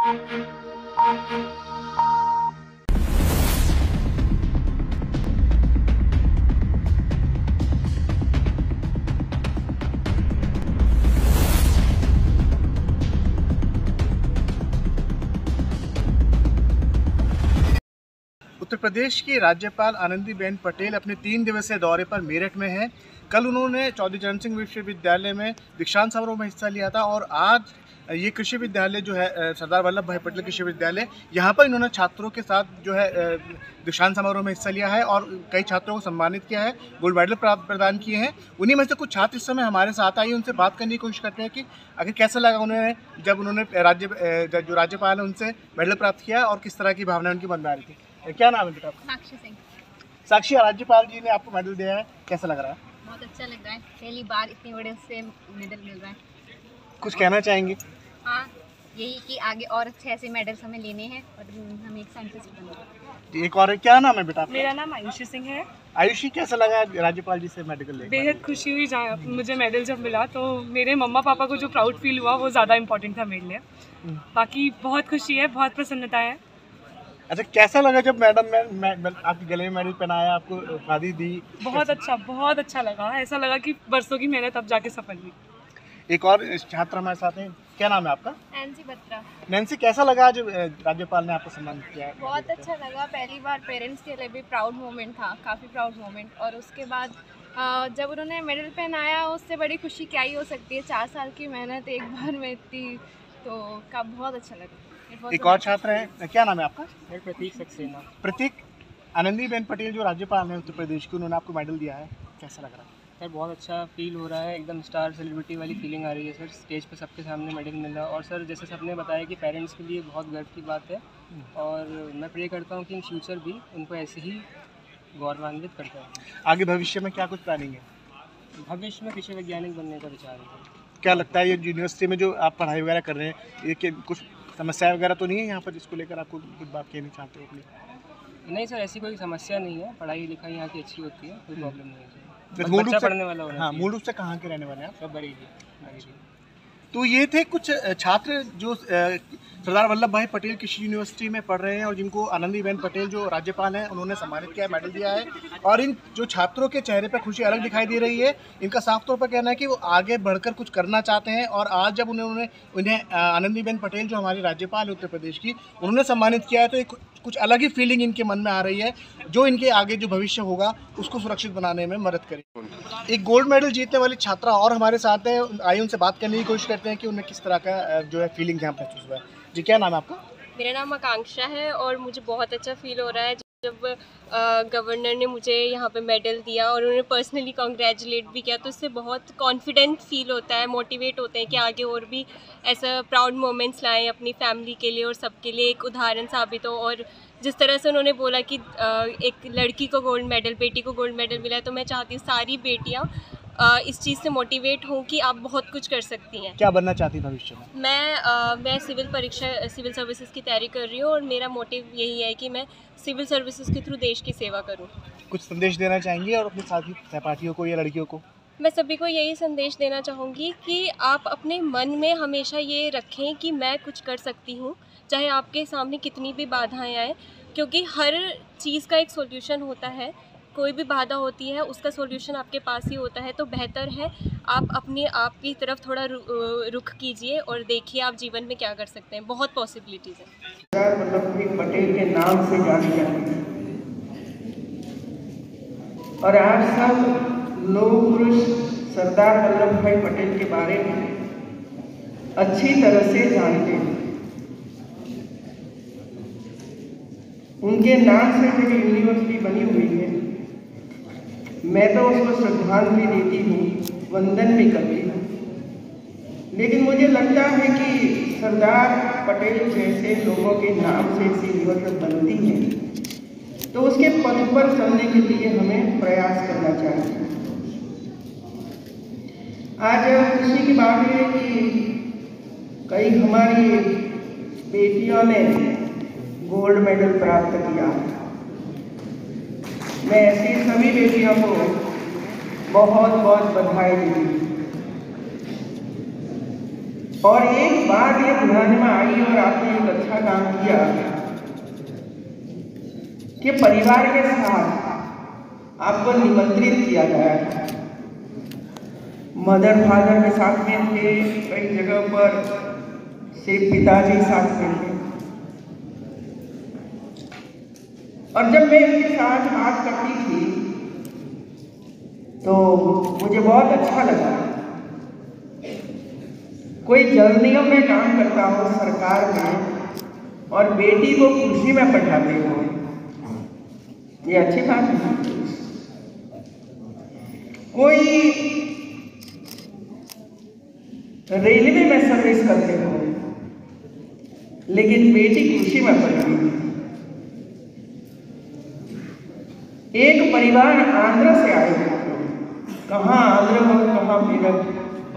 उत्तर प्रदेश की राज्यपाल आनंदीबेन पटेल अपने 3 दिवसीय दौरे पर मेरठ में हैं। कल उन्होंने चौधरी चरण सिंह विश्वविद्यालय में दीक्षांत समारोह में हिस्सा लिया था और आज ये कृषि विद्यालय जो है सरदार वल्लभ भाई पटेल कृषि विद्यालय, यहाँ पर इन्होंने छात्रों के साथ जो है दीक्षांत समारोह में हिस्सा लिया है और कई छात्रों को सम्मानित किया है, गोल्ड मेडल प्रदान किए हैं। उन्हीं में से कुछ छात्र इस समय हमारे साथ आए, उनसे बात करने की कोशिश करते हैं कि आखिर कैसा लगा उन्हें जब उन्होंने जो राज्यपाल है उनसे मेडल प्राप्त किया और किस तरह की भावना उनकी मन में आ रही थी। क्या नाम है बेटा आपका? साक्षी सिंह। साक्षी, राज्यपाल जी ने आपको मेडल दिया है, कैसा लग रहा है? बहुत अच्छा लग रहा है, पहली बार इतने बड़े से मेडल मिल रहा है। कुछ कहना चाहेंगे? हाँ, यही कि आगे और अच्छे ऐसे मेडल्स हमें लेने हैं और हम एक साइंटिस्ट बनना। एक और क्या नाम है बेटा? मेरा नाम आयुषी सिंह है। आयुषी, कैसा लगा राज्यपाल जी से मेडल लेकर? बेहद खुशी हुई मुझे मेडल जब मिला, तो मेरे मम्मा पापा को जो प्राउड फील हुआ वो ज़्यादा इम्पोर्टेंट था मेरे लिए। बाकी बहुत खुशी है, बहुत प्रसन्नता है। अच्छा, कैसा लगा जब मैडम ने आपके गले में मेडल पहनाया, आपको उपाधि दी? बहुत अच्छा लगा। ऐसा लगा कि बरसों की मेहनत अब जाके सफल हुई। एक और छात्र हमारे साथ हैं, क्या नाम है आपका? नैन्सी बत्रा। नैन्सी, कैसा लगा आज राज्यपाल ने आपको सम्मानित किया? बहुत अच्छा लगा, पहली बार पेरेंट्स के लिए भी प्राउड मोमेंट था, काफ़ी प्राउड मोमेंट। और उसके बाद जब उन्होंने मेडल पहनाया, उससे बड़ी खुशी क्या ही हो सकती है। 4 साल की मेहनत एक बार में इतनी, तो बहुत अच्छा लगा। एक और छात्र है, क्या नाम है आपका? प्रतीक सक्सेना। प्रतीक, आनंदीबेन पटेल जो राज्यपाल हैं उत्तर प्रदेश की, उन्होंने आपको मेडल दिया है, कैसा लग रहा है? सर बहुत अच्छा फील हो रहा है, एकदम स्टार सेलिब्रिटी वाली फीलिंग आ रही है सर। स्टेज पे सबके सामने मेडल मिला और सर जैसे सबने बताया कि पेरेंट्स के लिए बहुत गर्व की बात है और मैं प्रे करता हूँ कि इन फ्यूचर भी उनको ऐसे ही गौरवान्वित करता है। आगे भविष्य में क्या कुछ प्लानिंग है? भविष्य में कृषि वैज्ञानिक बनने का विचार है। क्या लगता है ये यूनिवर्सिटी में जो आप पढ़ाई वगैरह कर रहे हैं, ये कि कुछ समस्या वगैरह तो नहीं है यहाँ पर जिसको लेकर आपको कुछ बात कहनी चाहते हो अपनी? नहीं सर, ऐसी कोई समस्या नहीं है, पढ़ाई लिखाई यहाँ की अच्छी होती है, कोई प्रॉब्लम नहीं है। मूल रूप से पढ़ने वाला होना चाहिए। मूल रूप से कहाँ के रहने वाले हैं आप? सब बरेली। तो ये थे कुछ छात्र जो सरदार वल्लभ भाई पटेल कृषि यूनिवर्सिटी में पढ़ रहे हैं और जिनको आनंदीबेन पटेल जो राज्यपाल हैं उन्होंने सम्मानित किया है, मेडल दिया है। और इन जो छात्रों के चेहरे पर खुशी अलग दिखाई दे रही है। इनका साफ तौर पर कहना है कि वो आगे बढ़कर कुछ करना चाहते हैं और आज जब उन्हें आनंदीबेन पटेल जो हमारी राज्यपाल है उत्तर प्रदेश की, उन्होंने सम्मानित किया है, तो कुछ अलग ही फीलिंग इनके मन में आ रही है जो इनके आगे जो भविष्य होगा उसको सुरक्षित बनाने में मदद करेगी। एक गोल्ड मेडल जीतने वाली छात्रा और हमारे साथ है, आइए उनसे बात करने की कोशिश करते हैं कि उन्हें किस तरह का जो है फीलिंग यहाँ महसूस हुआ है। जी, क्या नाम है आपका? मेरा नाम आकांक्षा है और मुझे बहुत अच्छा फील हो रहा है जब गवर्नर ने मुझे यहाँ पे मेडल दिया और उन्होंने पर्सनली कॉन्ग्रेचुलेट भी किया, तो इससे बहुत कॉन्फिडेंट फील होता है, मोटिवेट होते हैं कि आगे और भी ऐसा प्राउड मोमेंट्स लाएं अपनी फैमिली के लिए और सबके लिए एक उदाहरण साबित हो। और जिस तरह से उन्होंने बोला कि एक लड़की को गोल्ड मेडल, बेटी को गोल्ड मेडल मिला है, तो मैं चाहती हूँ सारी बेटियाँ इस चीज़ से मोटिवेट हूँ कि आप बहुत कुछ कर सकती हैं। क्या बनना चाहती हैं भविष्य में? मैं सिविल सर्विसेज की तैयारी कर रही हूँ और मेरा मोटिव यही है कि मैं सिविल सर्विसेज के थ्रू देश की सेवा करूँ। कुछ संदेश देना चाहेंगी और अपने साथी सहपाठियों को या लड़कियों को? मैं सभी को यही संदेश देना चाहूँगी कि आप अपने मन में हमेशा ये रखें कि मैं कुछ कर सकती हूँ, चाहे आपके सामने कितनी भी बाधाएं आए, क्योंकि हर चीज़ का एक सॉल्यूशन होता है। कोई भी बाधा होती है उसका सॉल्यूशन आपके पास ही होता है, तो बेहतर है आप अपने आप की तरफ थोड़ा रुख कीजिए और देखिए आप जीवन में क्या कर सकते हैं। बहुत पॉसिबिलिटीज़ हैं। सरदार वल्लभ भाई पटेल के नाम से जानी जाती है और आज सब लोग पुरुष सरदार वल्लभ भाई पटेल के बारे में अच्छी तरह से जानते हैं। उनके नाम से जो यूनिवर्सिटी बनी हुई है, मैं तो उसको श्रद्धांजलि देती हूँ, वंदन भी करती हूँ, लेकिन मुझे लगता है कि सरदार पटेल जैसे लोगों के नाम से ऐसी यूनिवर्सिटी बनती है तो उसके पथ पर चलने के लिए हमें प्रयास करना चाहिए। आज खुशी की बात है कि कई हमारी बेटियों ने गोल्ड मेडल प्राप्त किया। मैं ऐसी सभी बेटियों को बहुत बहुत बधाई देती और एक बात ये बुझाने में आई और आपने एक अच्छा अच्छा काम किया कि परिवार के साथ आपको निमंत्रित किया गया था। मदर फादर के साथ में थे, कई जगह पर सिर्फ पिताजी साथ में थे। और जब मैं इनके साथ बात करती थी तो मुझे बहुत अच्छा लगा। कोई जल्दियों में काम करता हो सरकार में और बेटी को खुशी में पढ़ाते हो, ये अच्छी बात है। कोई रेलवे में सर्विस करते हो लेकिन बेटी खुशी में पढ़ रही है। एक परिवार आंध्र से आए हैं, कहाँ आंध्र हो कहाँ मेरठ,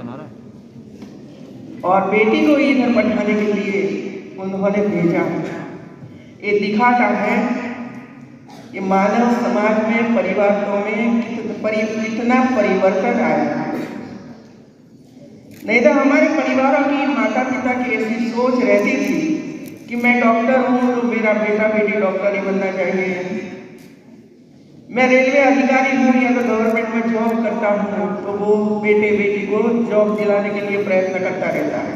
और बेटी को इधर पढ़ाने के लिए उन्होंने भेजा। ये दिखाता है कि मानव समाज में परिवारों में कितना परिवर्तन आया है। नहीं तो हमारे परिवारों की माता पिता की ऐसी सोच रहती थी कि मैं डॉक्टर हूँ तो मेरा बेटा बेटी डॉक्टर ही बनना चाहिए, मैं रेलवे अधिकारी हूँ या तो गवर्नमेंट में जॉब करता हूँ तो वो बेटे बेटी को जॉब दिलाने के लिए प्रयत्न करता रहता है।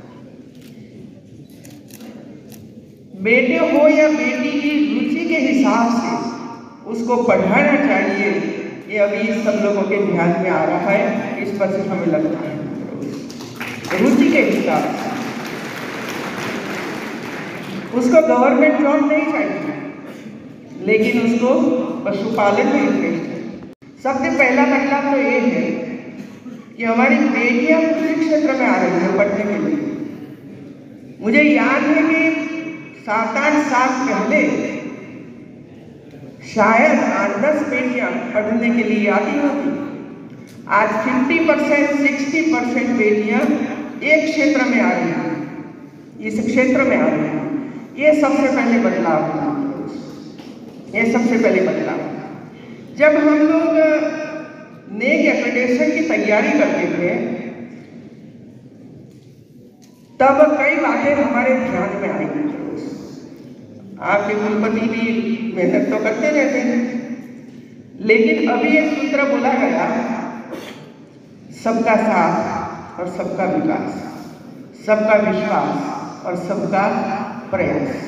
बेटे हो या बेटी की रुचि के हिसाब से उसको पढ़ाना चाहिए, ये अभी सब लोगों के ध्यान में आ रहा है। इस पर से हमें लगता है रुचि के हिसाब से उसको गवर्नमेंट जॉब नहीं चाहिए लेकिन उसको पशुपालन में इंटरेस्ट है। सबसे पहला मतलब तो ये है कि हमारी बेटियां कृषि क्षेत्र में आ रही है पढ़ने के लिए। मुझे याद है कि 7-8 साल पहले शायद 8-10 बेटियां पढ़ने के लिए आती होती। आज 50% 60% बेटियां एक क्षेत्र में आ रही हैं, इस क्षेत्र में आ रही हैं। ये सबसे पहले बदलाव है, ये सबसे पहले बदलाव। जब हम लोग नेक एक्रेडिटेशन की तैयारी करते थे तब कई बातें हमारे ध्यान में आई। आपके कुलपति भी मेहनत तो करते रहते हैं, लेकिन अभी एक सूत्र बोला गया, सबका साथ और सबका विकास, सबका विश्वास और सबका प्रयास।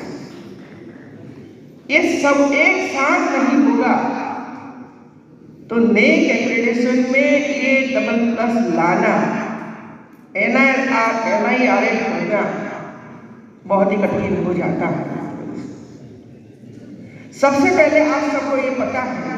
ये सब एक साथ नहीं होगा तो नेक एक्रेडिटेशन में ये AA+ लाना, NIRF होना बहुत ही कठिन हो जाता है। सबसे पहले आप सबको ये पता है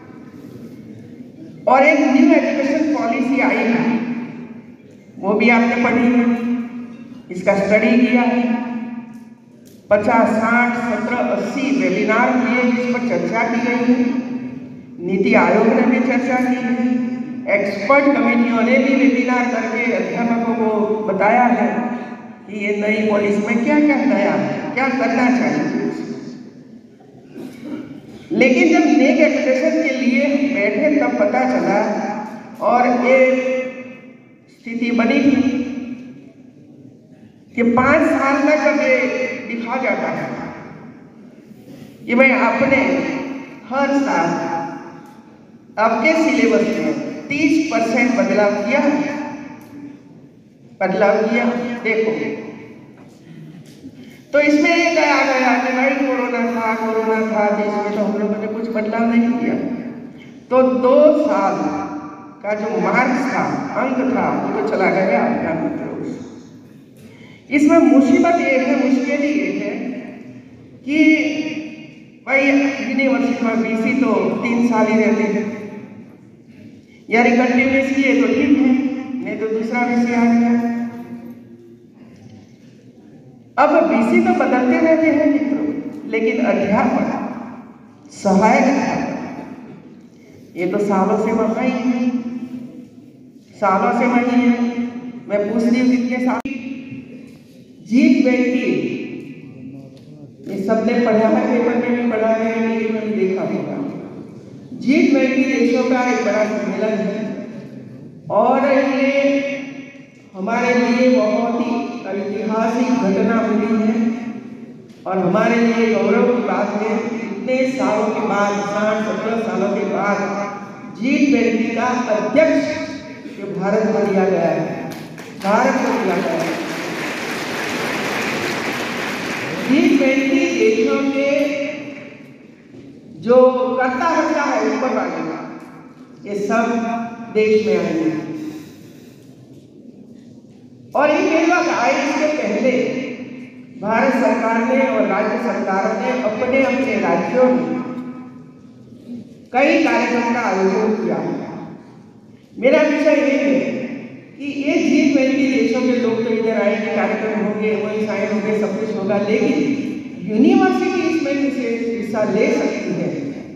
और एक न्यू एजुकेशन पॉलिसी आई है, वो भी आपने पढ़ी है, इसका स्टडी किया है। 50, 60, 17, 80 वेबिनार किए जिस पर चर्चा की गई है। नीति आयोग ने भी चर्चा की है, एक्सपर्ट कमेटियों ने भी वेबिनार करके अध्यापकों को बताया है कि ये नई पॉलिसी में क्या क्या नया है, क्या करना चाहिए। लेकिन जब नेक एक्रेडिटेशन के लिए बैठे तब पता चला और ये स्थिति बनी थी कि 5 साल में जब ये दिखा जाता है कि मैं अपने हर साल आपके सिलेबस में 30% बदलाव किया, देखो तो इसमें ये आ गया कि भाई कोरोना था देश में तो हम लोगों ने कुछ बदलाव नहीं किया। तो 2 साल का जो मार्क्स था, अंक था, वो तो चला गया आपका मित्रों। इसमें मुसीबत ये है, मुश्किल ये है कि भाई यूनिवर्सिटी में BC तो 3 साल ही रहते हैं, यानी कंटिन्यूस किए तो ठीक है, नहीं तो दूसरा BC आ गया। अब BC तो बदलते रहते हैं मित्रों, लेकिन अध्यापक, सहायक अध्यापक ये तो सालों से वहाँ ही है, सालों से वही है। मैं पूछ रही हूँ कितने साल। G20 ये सबने पढ़ा है, पेपर में भी पढ़ा है, टीवी में भी देखा होगा। G20 देशों का एक बड़ा सम्मेलन है और ये हमारे लिए बहुत ही ऐतिहासिक घटना हुई है और हमारे लिए गौरव की बात है, इतने सालों के बाद 60-70 सालों के बाद G20 का अध्यक्ष जो भारत को दिया गया है, भारत को दिया गया है। G20 देशों के जो करता हर्ता है ऊपर वाले, ये सब देश में आएंगे। और ये मेला आए इसके पहले भारत सरकार ने और राज्य सरकारों ने अपने अपने राज्यों में कई कार्यक्रम का आयोजन किया है। मेरा विषय ये है कि ये G20 देशों के लोग तो इधर आएंगे, कार्यक्रम होंगे, वही साइन होंगे, सब कुछ होगा, लेकिन यूनिवर्सिटी इसमें से हिस्सा ले सकती है,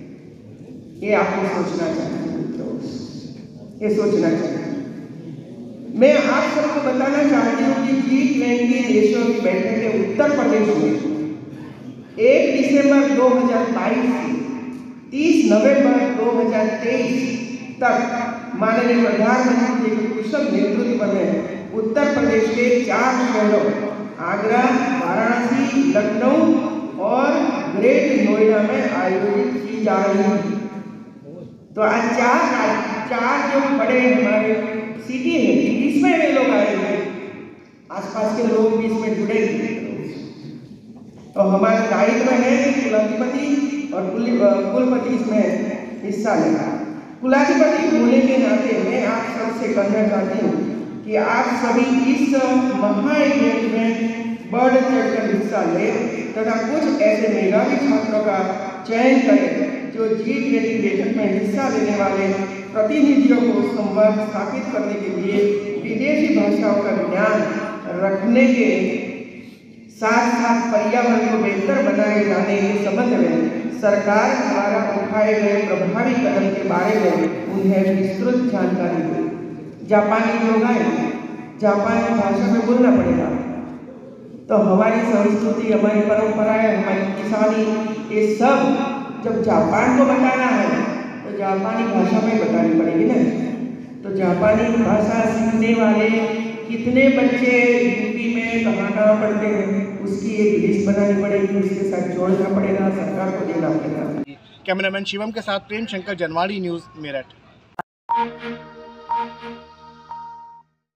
ये आपको सोचना चाहिए मित्रों, ये सोचना चाहिए। मैं आप सबको बताना चाहती हूँ कि G20 देशों की बैठक है उत्तर प्रदेश में 1 दिसंबर 2022 से 30 नवंबर 2023 तक माननीय प्रधानमंत्री जी के कुशल नेतृत्व में उत्तर प्रदेश के 4 शहरों आगरा, वाराणसी, लखनऊ और ग्रेट नोएडा में आयोजित की जा रही है। तो आज चार जो बड़े हमारे सिटी है, इसमें वे लोग आएंगे, आसपास के लोग भी इसमें जुड़ेंगे। तो हमारा दायित्व है कि कुलाधिपति और कुलपति इसमें हिस्सा लेगा। कुलाधिपति होने के नाते मैं आप सबसे कहना चाहती हूँ कि आप सभी इस महा इवेंट में बढ़ चढ़कर हिस्सा लें तथा कुछ ऐसे मेधावी छात्रों का चयन करें जो G20 बैठक में हिस्सा लेने वाले प्रतिनिधियों को संवाद स्थापित करने के लिए विदेशी भाषाओं का ज्ञान रखने के साथ साथ पर्यावरण को बेहतर बनाए जाने के संबंध में सरकार द्वारा उठाए गए प्रभावी कदम के बारे में उन्हें विस्तृत जानकारी दी। जापानी लोग आए, जापानी भाषा में बोलना पड़ेगा, तो हमारी संस्कृति, हमारी परंपराएं, हमारी किसानी, ये सब जब जापान को बताना है तो जापानी भाषा में बतानी पड़ेगी ना। तो जापानी भाषा सीखने वाले कितने बच्चे यूपी में कहाँ पढ़ते हैं, उसकी एक लिस्ट बनानी पड़ेगी, उसके साथ जोड़ना पड़ेगा, सरकार को देना पड़ेगा। कैमरामैन शिवम के साथ प्रेम शंकर, जनवाड़ी न्यूज़, मेरठ।